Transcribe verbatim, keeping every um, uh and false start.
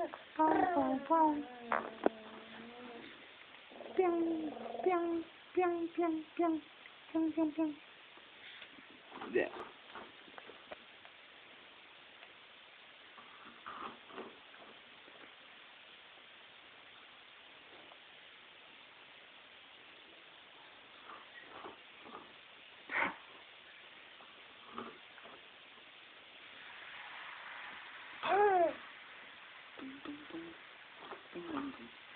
Boom, boom, boom. Pew, pew, pew, pew, pew, pew, pew, pew. Yeah. Dum, dum, dum, dum, dum, dum.